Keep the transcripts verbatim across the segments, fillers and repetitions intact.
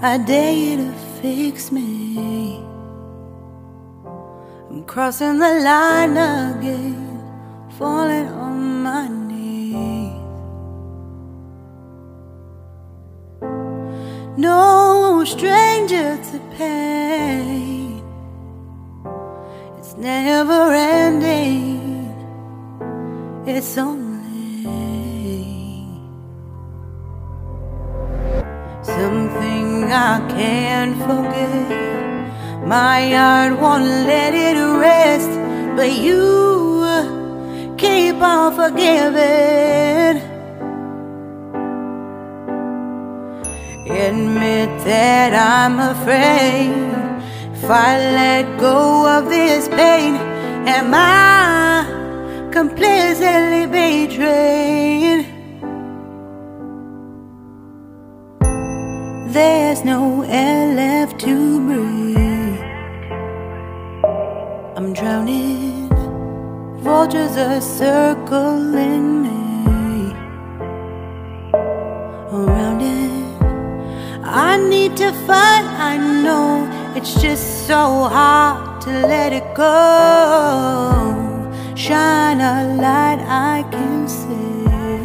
I dare you to fix me. I'm crossing the line again, falling on my knees. No stranger to pain, it's never ending, it's only something I can't forget. My heart won't let it rest, but you keep on forgiving. Admit that I'm afraid. If I let go of this pain, am I completely betrayed? There's no air left to breathe. I'm drowning, vultures are circling me. Around it, I need to fight, I know. It's just so hard to let it go. Shine a light I can see.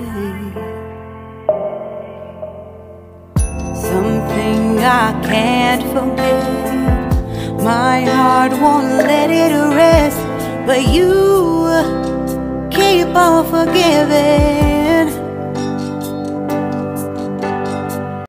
Something I can't forget. My heart won't let it rest, but you keep on forgiving.